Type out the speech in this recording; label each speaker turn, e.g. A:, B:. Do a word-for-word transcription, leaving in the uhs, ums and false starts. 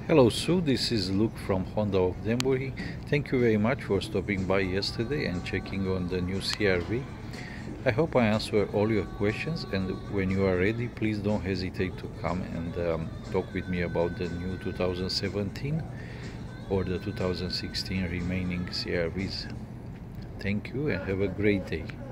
A: Hello Sue, this is Luke from Honda of Denbury. Thank you very much for stopping by yesterday and checking on the new C R V. I hope I answered all your questions, and when you are ready, please don't hesitate to come and um, talk with me about the new two thousand seventeen or the two thousand sixteen remaining C R Vs. Thank you and have a great day.